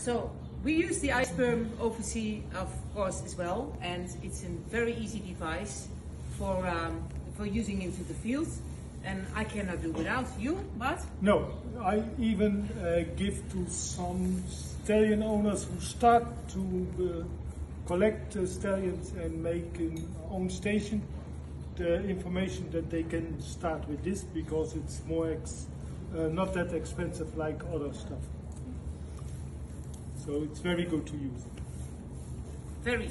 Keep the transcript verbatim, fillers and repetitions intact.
So we use the iSperm oversea, of course, as well, and it's a very easy device for um, for using into the field. And I cannot do without you, but no, I even uh, give to some stallion owners who start to uh, collect uh, stallions and make an own station the information that they can start with this, because it's more ex uh, not that expensive like other stuff. So it's very good to use. Very.